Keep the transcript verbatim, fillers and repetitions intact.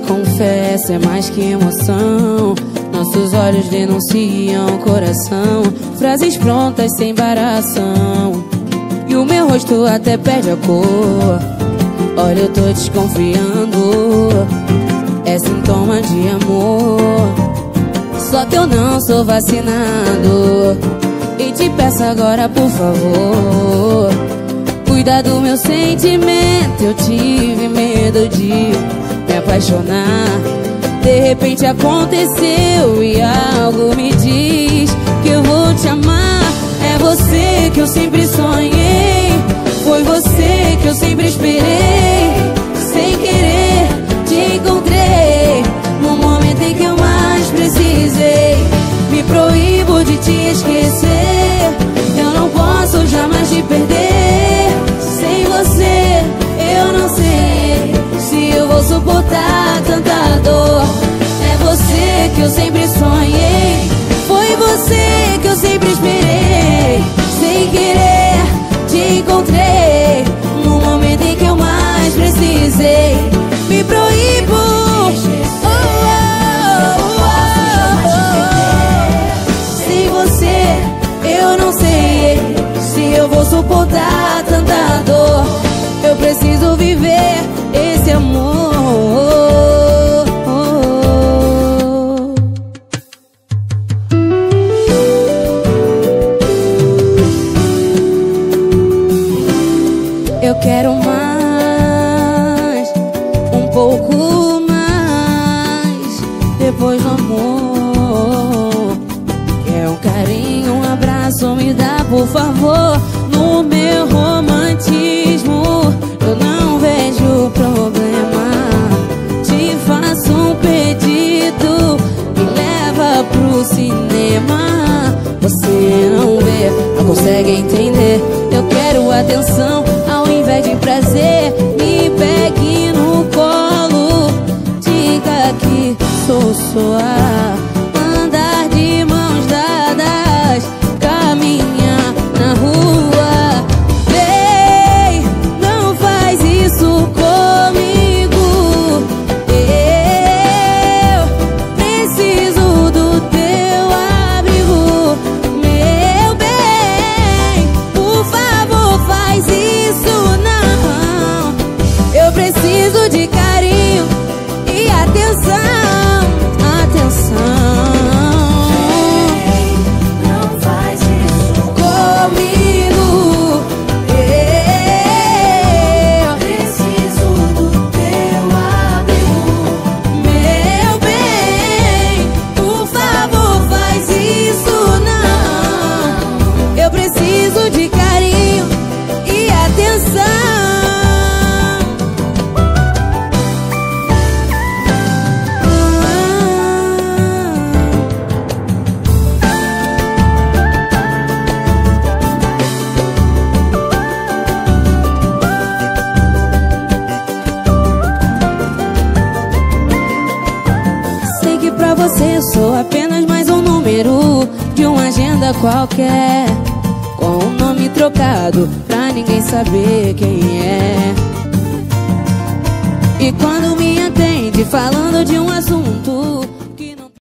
confesso, é mais que emoção. Nossos olhos denunciam o coração. Frases prontas sem embaração. E o meu rosto até perde a cor. Olha, eu tô desconfiando. É sintoma de amor. Só que eu não sou vacinado. E te peço agora, por favor, cuida do meu sentimento. Eu tive medo de me apaixonar. De repente aconteceu e algo me diz que eu vou te amar. É você que eu sempre sonhei. Foi você que eu sempre esperei. Sem querer te encontrei no momento em que eu mais precisei. Me proíbo de te esquecer. Eu não posso jamais te perder. Sem você eu não sei se eu vou suportar tanta dor. É você que eu sempre sonhei. Foi você que eu sempre esperei. Sem querer te encontrei no momento em que eu mais precisei. Me proíbo. Oh, oh, oh, oh. Sem você eu não sei se eu vou suportar tanta dor. Eu preciso viver esse amor. Eu quero mais, um pouco mais, depois do amor. Quer um carinho, um abraço, me dá por favor. No meu romantismo eu não vejo problema. Te faço um pedido, me leva pro cinema. Você não vê, não consegue entender. Eu quero atenção ao invés de prazer. Me pegue no colo, diga que sou sua. Andar de mãos dadas, caminhar na rua. Ei, não faz isso comigo. Eu preciso do teu abrigo. Meu bem, por favor, faz isso não. Eu preciso de carinho e atenção. Atenção. Não faz isso comigo. Eu preciso do teu abrigo. Meu bem, por favor, faz isso não. Eu preciso de carinho e atenção. Sei que pra você eu sou apenas mais um número de uma agenda qualquer, com um nome trocado pra ninguém saber quem é. E quando me atende falando de um assunto